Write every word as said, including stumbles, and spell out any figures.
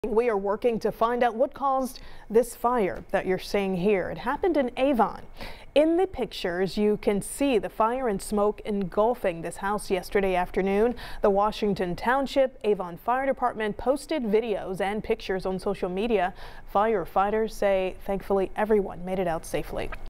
We are working to find out what caused this fire that you're seeing here. It happened in Avon. In the pictures, you can see the fire and smoke engulfing this house yesterday afternoon. The Washington Township Avon Fire Department posted videos and pictures on social media. Firefighters say thankfully everyone made it out safely.